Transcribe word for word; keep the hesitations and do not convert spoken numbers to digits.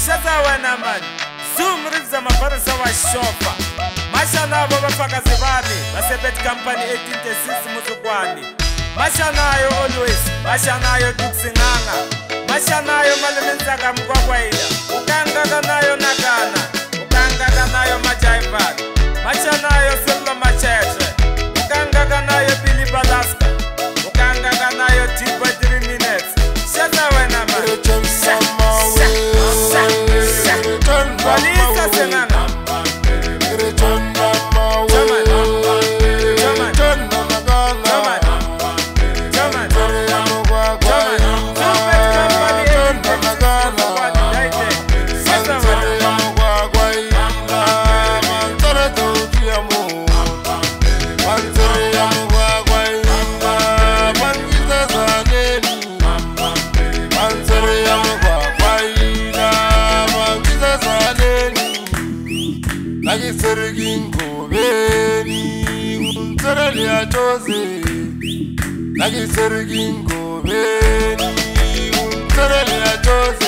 Shaza wana man Zoom riza mabarasa wa shofa Mashana baba faka zibani Basebet company eighteen to six muzukwani Mashana yo always Mashana yo tuksinganga Mashana yo maliminzaga mkwakwaida Ukangaga nayo nagana Ukangaga nayo majaivad Mashana yo silva macheche Ukangaga nayo Billy Balaska Ukangaga nayo two by three minutes Shaza wana man Sha, sha, sha, sha Balisa sengana Lagi sergingo beni untere ya chose Lagi sergingo beni untere ya chose